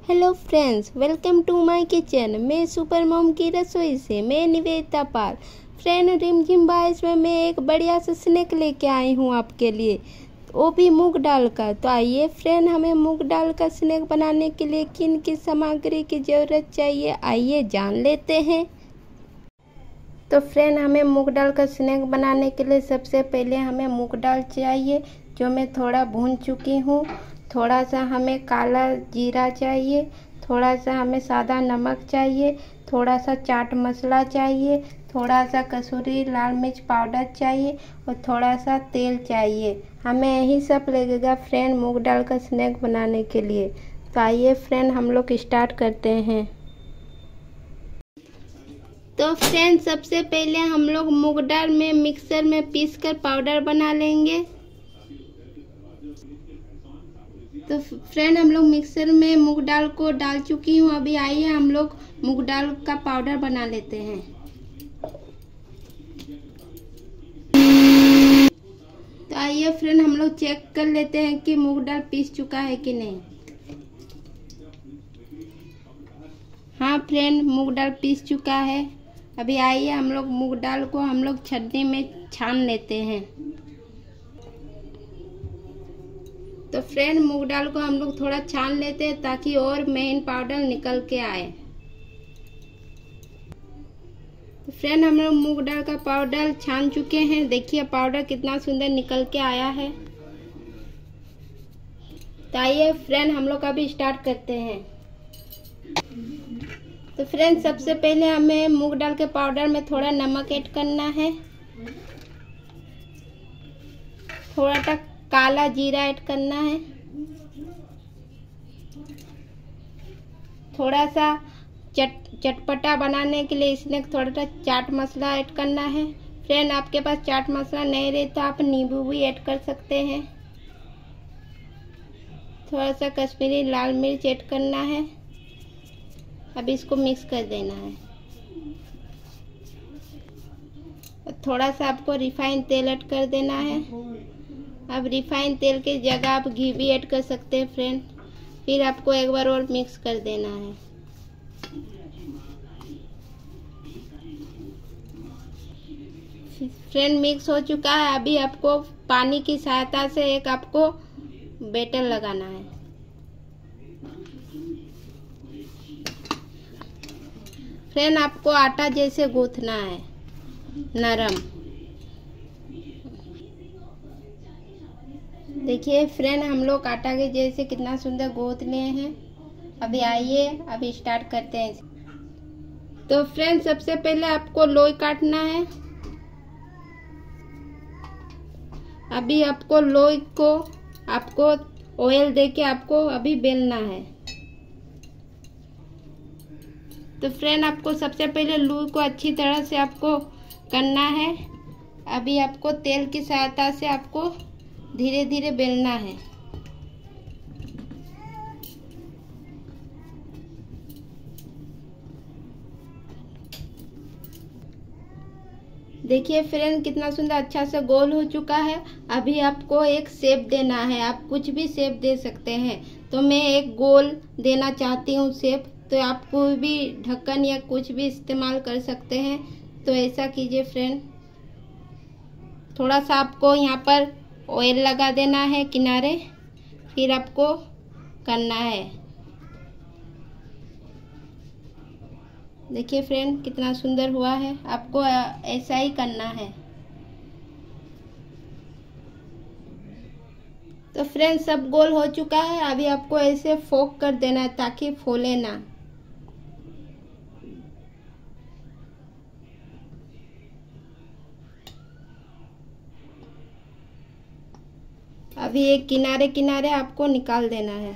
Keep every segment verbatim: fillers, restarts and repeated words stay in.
Hello friends, welcome to my kitchen. मैं super mom की रसोई से मैं निवेदिता पाल। फ्रेंड, रिमझिम बारिश में मैं एक बढ़िया सा स्नैक लेके आई हूँ आपके लिए, वो भी मूंग दाल का। तो आइए फ्रेंड, हमें मूंग दाल का स्नैक बनाने के लिए किन किन सामग्री की ज़रूरत चाहिए, आइए जान लेते हैं। तो फ्रेंड, हमें मूंग दाल का स्नैक बनाने के लिए सबसे पहले हमें मूंग दाल चाहिए, जो मैं थोड़ा भून चुकी हूँ। थोड़ा सा हमें काला जीरा चाहिए, थोड़ा सा हमें सादा नमक चाहिए, थोड़ा सा चाट मसाला चाहिए, थोड़ा सा कसूरी लाल मिर्च पाउडर चाहिए और थोड़ा सा तेल चाहिए। हमें यही सब लगेगा फ्रेंड मूंग दाल का स्नैक बनाने के लिए। तो आइए फ्रेंड, हम लोग स्टार्ट करते हैं। तो फ्रेंड, सबसे पहले हम लोग मूंग दाल में मिक्सर में पीसकर पाउडर बना लेंगे। तो फ्रेंड, हम लोग मिक्सर में मूंग दाल को डाल चुकी हूँ। अभी आइए हम लोग मूंग दाल का पाउडर बना लेते हैं। तो आइए फ्रेंड, हम लोग चेक कर लेते हैं कि मूंग दाल पीस चुका है कि नहीं। हाँ फ्रेंड, मूंग दाल पीस चुका है। अभी आइए हम लोग मूंग दाल को हम लोग छन्नी में छान लेते हैं। तो फ्रेंड, मूंग दाल को हम लोग थोड़ा छान लेते हैं ताकि और महीन पाउडर निकल के आए। तो फ्रेंड, हम लोग मूंग दाल का पाउडर छान चुके हैं। देखिए पाउडर कितना सुंदर निकल के आया है। तो आइए फ्रेंड, हम लोग अभी स्टार्ट करते हैं। तो फ्रेंड, सबसे पहले हमें मूंग दाल के पाउडर में थोड़ा नमक ऐड करना है, थोड़ा सा काला जीरा ऐड करना है, थोड़ा सा चट चटपटा बनाने के लिए इसमें थोड़ा सा चाट मसाला ऐड करना है। फ्रेंड, आपके पास चाट मसाला नहीं रहे तो आप नींबू भी ऐड कर सकते हैं। थोड़ा सा कश्मीरी लाल मिर्च ऐड करना है। अब इसको मिक्स कर देना है। थोड़ा सा आपको रिफाइंड तेल ऐड कर देना है। अब रिफाइंड तेल की जगह आप घी भी ऐड कर सकते हैं फ्रेंड। फिर आपको एक बार और मिक्स कर देना है। फ्रेंड, मिक्स हो चुका है। अभी आपको पानी की सहायता से एक आपको बैटर लगाना है। फ्रेंड, आपको आटा जैसे गूंथना है, नरम। देखिए फ्रेंड, हम लोग आटा के जैसे कितना सुंदर गूंथ लिए हैं। अभी आइए अभी स्टार्ट करते हैं। तो फ्रेंड, सबसे पहले आपको लोई काटना है। अभी आपको लोई को आपको ऑयल देके आपको अभी बेलना है। तो फ्रेंड, आपको सबसे पहले लोई को अच्छी तरह से आपको करना है। अभी आपको तेल की सहायता से आपको धीरे धीरे बेलना है। देखिए फ्रेंड, कितना सुंदर अच्छा से गोल हो चुका है। अभी आपको एक शेप देना है। आप कुछ भी शेप दे सकते हैं। तो मैं एक गोल देना चाहती हूँ शेप। तो आप कोई भी ढक्कन या कुछ भी इस्तेमाल कर सकते हैं। तो ऐसा कीजिए फ्रेंड। थोड़ा सा आपको यहाँ पर ऑयल लगा देना है किनारे, फिर आपको करना है। देखिए फ्रेंड, कितना सुंदर हुआ है। आपको ऐसा ही करना है। तो फ्रेंड, सब गोल हो चुका है। अभी आपको ऐसे फोक कर देना है ताकि फूले ना। अभी एक किनारे किनारे आपको निकाल देना है।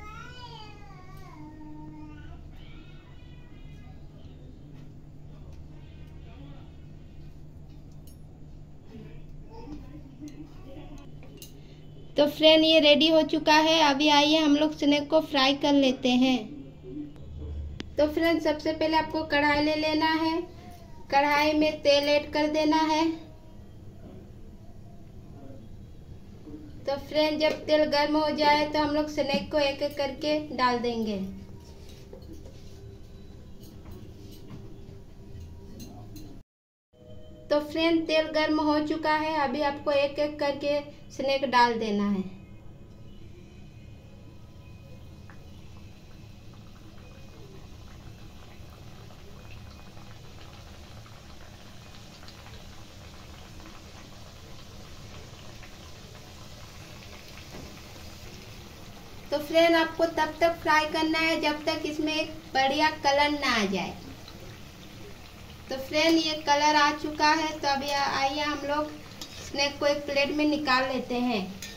तो फ्रेंड, ये रेडी हो चुका है। अभी आइए हम लोग स्नैक को फ्राई कर लेते हैं। तो फ्रेंड, सबसे पहले आपको कढ़ाई ले लेना है। कढ़ाई में तेल ऐड कर देना है। तो फ्रेंड, जब तेल गर्म हो जाए तो हम लोग स्नैक को एक एक करके डाल देंगे। तो फ्रेंड तेल गर्म हो चुका है। अभी आपको एक एक करके स्नैक डाल देना है। तो फ्रेंड आपको तब तक फ्राई करना है जब तक इसमें एक बढ़िया कलर ना आ जाए। तो फ्रेंड ये कलर आ चुका है। तो अभी आइए हम लोग स्नैक को एक प्लेट में निकाल लेते हैं।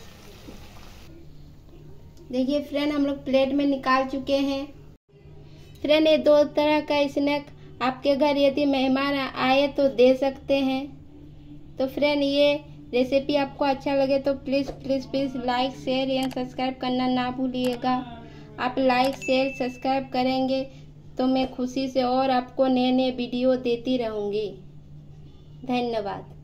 देखिए फ्रेंड हम लोग प्लेट में निकाल चुके हैं। फ्रेंड ये दो तरह का स्नैक आपके घर यदि मेहमान आए तो दे सकते हैं। तो फ्रेंड ये रेसिपी आपको अच्छा लगे तो please please please like share and subscribe करना ना भूलिएगा। आप लाइक शेयर सब्सक्राइब करेंगे तो मैं खुशी से और आपको नए नए वीडियो देती रहूँगी। धन्यवाद।